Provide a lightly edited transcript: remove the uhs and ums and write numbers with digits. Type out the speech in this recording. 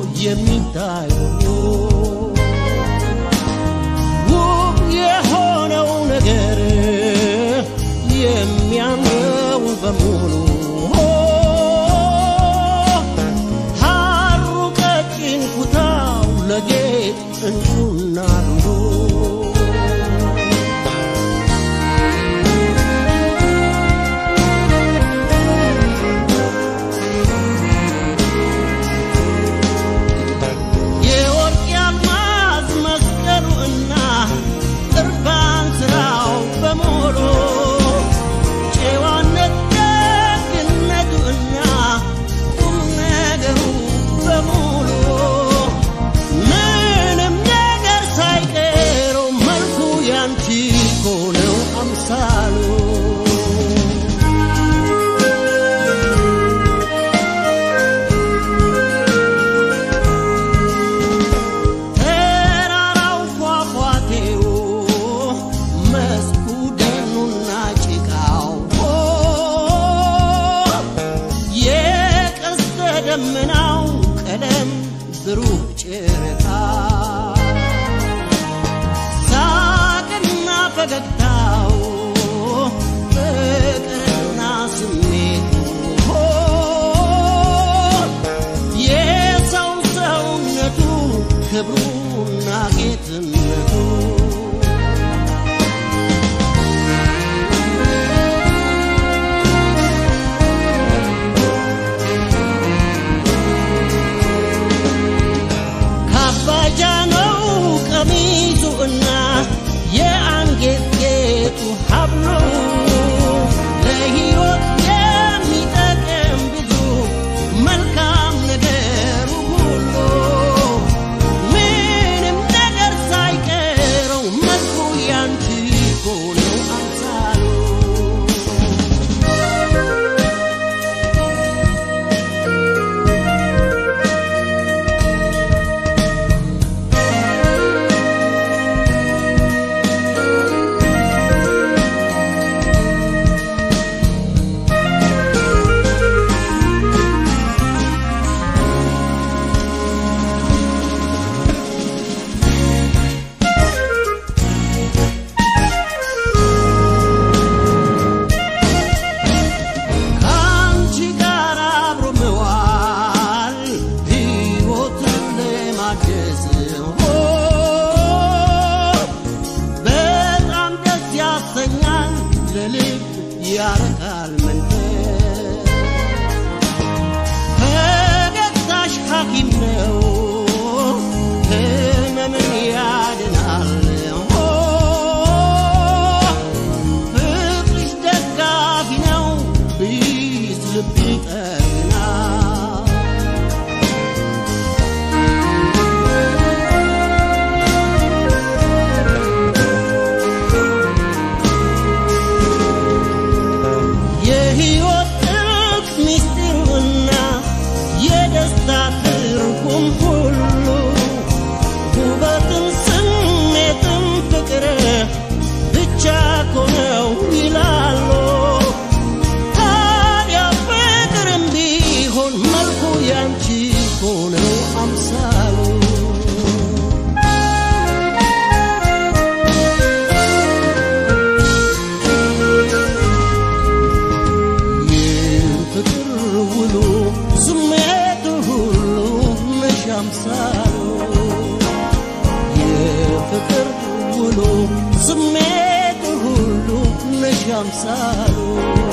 የሚታይ ውብ የሆነው ነገር የሚያምረው በሙሉ ሐሩ ቀጭን ኩታው ለጌጥ እንቁና ሉሉ ደመናው ቀለም ብሩህ ጨረቃ ሳቅና ፈገግታው ፍቅርና ስሜቱ የሰው ሰውነቱ ክብሩና ጌትነቱ ቀሚሱና የአንገት ጌጡ ሀብሉ ለሕይወት የሚጠቅም ብዙ መልካም ነገሩ ሁሉ ምንም ነገር ሳይቀረው መልኩ ያንቺ ሆነው አምሳሉ ያረካል መንፈስ ፈገግታሽ ሐኪም ነው ህመምን ያድናል ፍቅርሽ ደጋፊ ነው ቢስ ልብ ይጠግናል ትርጉም ሁሉ ውበትን ስሜትን ፍቅር ብቻ እኮ ነው ይላሉ ታዲያ ፍቅርም ቢሆን መልኩ ያንቺ እኮ ነው አምሳሉ የፍቅር ውሉ ስሜቱ ሁሉ አምሳሉ የፍቅር ውሎ ስሜቱ ሁሉ ነሽ አምሳሉ